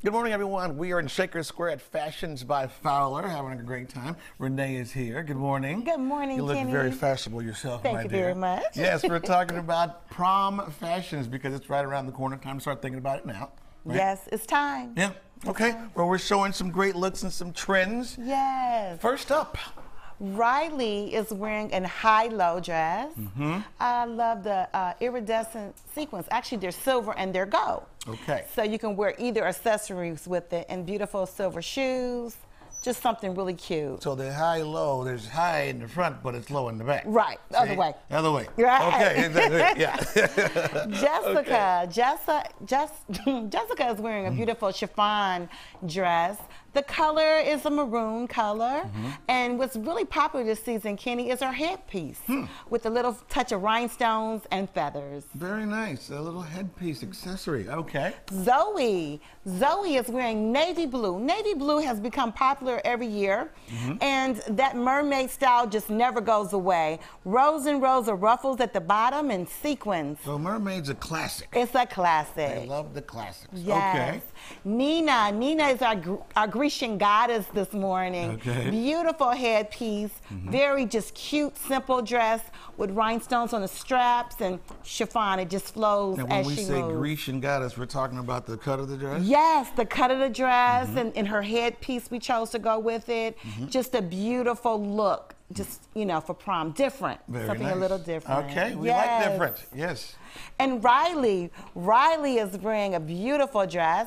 Good morning, everyone. We are in Shaker Square at Fashions by Fowler, having a great time. Renee is here. Good morning. Good morning, You look Kenny. very fashionable yourself, Thank my you dear. very much. Yes, we're talking about prom fashions because it's right around the corner. Time to start thinking about it now. Right? Yes, it's time. Yeah. Okay. Well, we're showing some great looks and some trends. Yes. First up. Riley is wearing a high-low dress. I love the iridescent sequins. Actually, they're silver and they're gold. Okay. So you can wear either accessories with it and beautiful silver shoes. Just something really cute. So the high-low, there's high in the front, but it's low in the back. Right, the other way. The other way. Right. Okay, exactly. Yeah. Jessica is wearing a beautiful chiffon dress. The color is a maroon color. And what's really popular this season, Kenny, is her headpiece with a little touch of rhinestones and feathers. Very nice. A little headpiece accessory. Okay. Zoe is wearing navy blue. Navy blue has become popular every year, and that mermaid style just never goes away. Rows and rows of ruffles at the bottom and sequins. So mermaid's a classic. It's a classic. I love the classics. Yes. Okay. Nina is our Grecian goddess this morning. Okay. Beautiful headpiece, very just cute, simple dress with rhinestones on the straps and chiffon. It just flows And as when we she say moves. Grecian goddess, we're talking about the cut of the dress? Yes, the cut of the dress and her headpiece, we chose to go with it. Just a beautiful look, just, you know, for prom. Different. Very Something nice. a little different. Okay, we Yes. like different. Yes. And Riley is wearing a beautiful dress.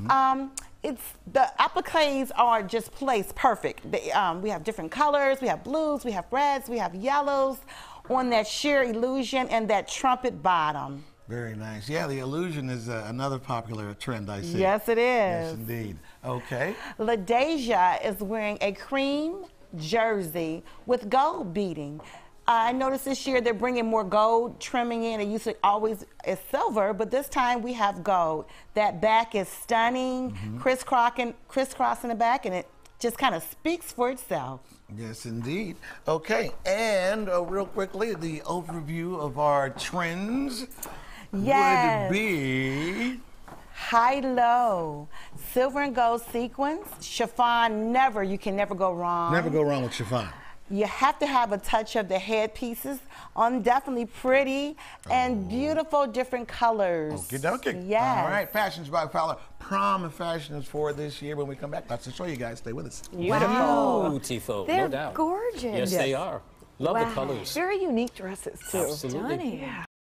The appliques are just placed perfect. We have different colors. We have blues, we have reds, we have yellows on that sheer illusion and that trumpet bottom. Very nice. Yeah, the illusion is another popular trend I see. Yes, it is. Yes, indeed. Okay. LaDeja is wearing a cream jersey with gold beading. I noticed this year they're bringing more gold trimming in. It usually always is silver, but this time we have gold. That back is stunning, crisscross in the back, and it just kind of speaks for itself. Yes, indeed. Okay, and real quickly, the overview of our trends Yes. would be... High-low, silver and gold sequins, chiffon, you can never go wrong. Never go wrong with chiffon. You have to have a touch of the headpieces on, definitely pretty and beautiful different colors. Okie dokie. Yes. All right, Fashions by Fowler. Prom fashions for this year. When we come back, lots to show you guys. Stay with us. Beautiful, They're no doubt. gorgeous. Yes, they are. Love the colors. Very unique dresses, too. Absolutely. Stunning. Yeah.